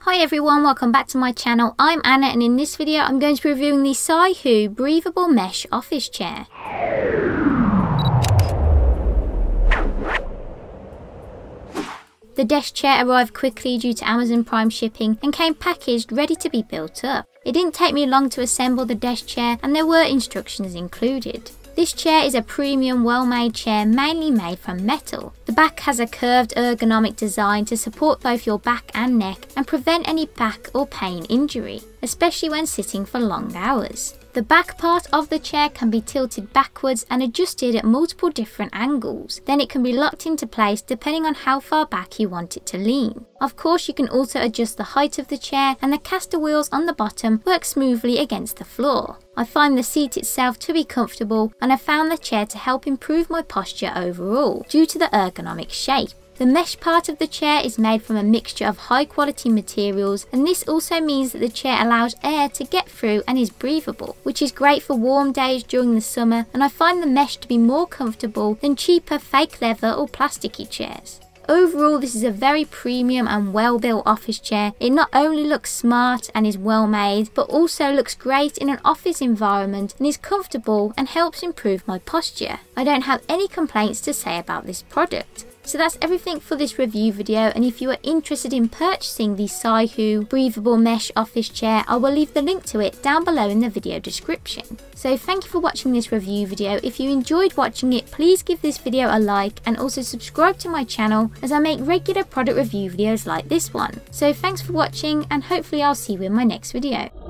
Hi everyone, welcome back to my channel. I'm Anna and in this video I'm going to be reviewing the Sihoo Breathable Mesh Office Chair. The desk chair arrived quickly due to Amazon Prime shipping and came packaged ready to be built up. It didn't take me long to assemble the desk chair and there were instructions included. This chair is a premium well-made chair mainly made from metal. The back has a curved ergonomic design to support both your back and neck and prevent any back or pain injury, especially when sitting for long hours. The back part of the chair can be tilted backwards and adjusted at multiple different angles. Then it can be locked into place depending on how far back you want it to lean. Of course, you can also adjust the height of the chair and the caster wheels on the bottom work smoothly against the floor. I find the seat itself to be comfortable and I found the chair to help improve my posture overall due to the ergonomic shape. The mesh part of the chair is made from a mixture of high quality materials, and this also means that the chair allows air to get through and is breathable, which is great for warm days during the summer, and I find the mesh to be more comfortable than cheaper fake leather or plasticky chairs. Overall, this is a very premium and well built office chair. It not only looks smart and is well made, but also looks great in an office environment and is comfortable and helps improve my posture. I don't have any complaints to say about this product. So that's everything for this review video, and if you are interested in purchasing the Sihoo Breathable Mesh Office Chair, I will leave the link to it down below in the video description. So thank you for watching this review video. If you enjoyed watching it, please give this video a like and also subscribe to my channel as I make regular product review videos like this one. So thanks for watching and hopefully I'll see you in my next video.